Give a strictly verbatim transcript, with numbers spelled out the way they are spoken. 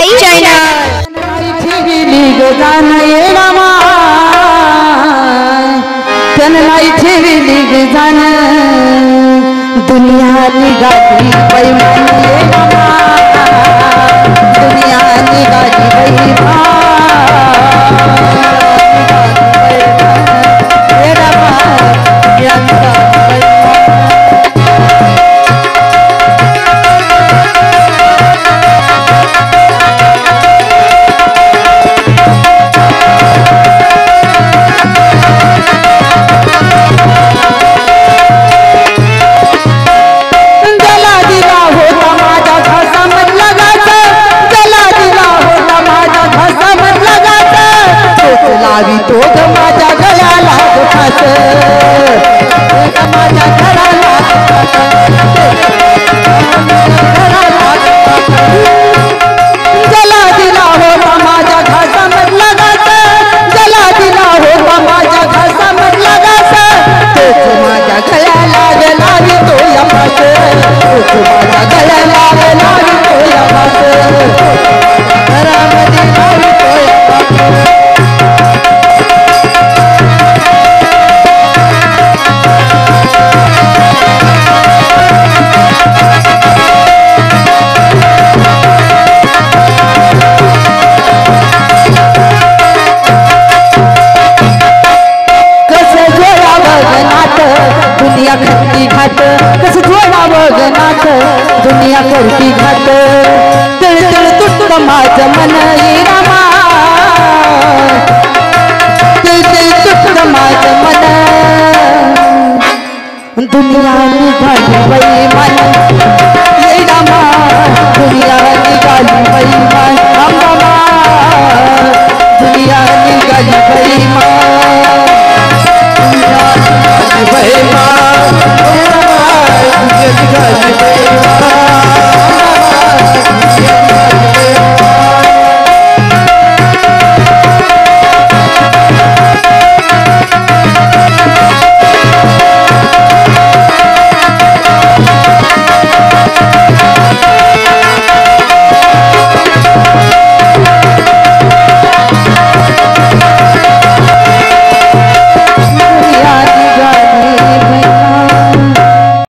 channel नाही ठेवली ग जान दुनिया निघाली पैमानी दुनिया निघाली पैमा तो ग माझ्या गळ्याला खास माझ्या घराला जला दिला होता माझ्या घासामधला घास जला दिला होता माझ्या घासामधला घास तोच माझ्या गळ्याला लावी तो या भास तोच माझ्या गळ्याला लावी तो या भास घरामध्ये लावी तो या भास दुनिया करती घाट कस जोडावं ग नाथ दुनिया करती घाट तळ तळ तुटत माझं मन